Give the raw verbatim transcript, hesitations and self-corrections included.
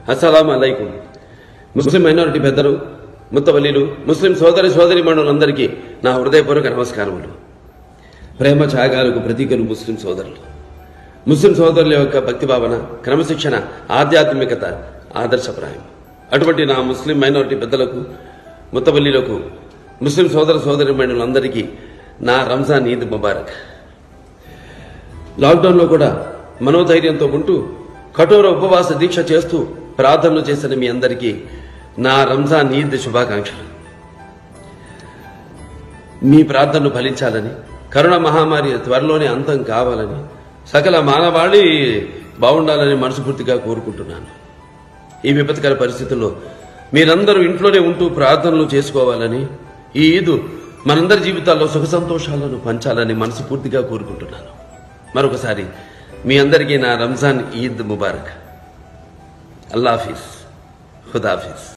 అస్సలాము అలైకుం. ముస్లిం మైనారిటీ పెద్దలు, ముత్తవల్లీలు, ముస్లిం సోదరి సోదరి మండలందరికీ నా హృదయపూర్వక నమస్కారములు. ప్రేమ త్యాగాలకు ప్రతీకలు ముస్లిం సోదరులు. ముస్లిం సోదరుల యొక్క భక్తి భావన, క్రమశిక్షణ, ఆధ్యాత్మికత ఆదర్శప్రాయం. అటువంటి నా ముస్లిం మైనారిటీ పెద్దలకు, ముత్తవల్లీలకు, ముస్లిం సోదర సోదరి మండలందరికీ నా రంజాన్ ఈద్ ముబారక్. లాక్డౌన్లో కూడా మనోధైర్యంతో ఉంటూ కఠోర ఉపవాస దీక్ష చేస్తూ ప్రార్థనలు చేసిన మీ అందరికీ నా రంజాన్ ఈద్ శుభాకాంక్షలు. మీ ప్రార్థనలు ఫలించాలని, కరోనా మహమ్మారి త్వరలోనే అంతం కావాలని, సకల మానవాళి బాగుండాలని మనస్ఫూర్తిగా కోరుకుంటున్నాను. ఈ విపత్కర పరిస్థితుల్లో మీరందరూ ఇంట్లోనే ఉంటూ ప్రార్థనలు చేసుకోవాలని, ఈ ఈద్ మనందరి జీవితాల్లో సుఖ సంతోషాలను పంచాలని మనస్ఫూర్తిగా కోరుకుంటున్నాను. మరొకసారి మీ అందరికీ నా రంజాన్ ఈద్ ముబారక్. అల్లాహ్ హఫీజ్, ఖుదాఫీజ్.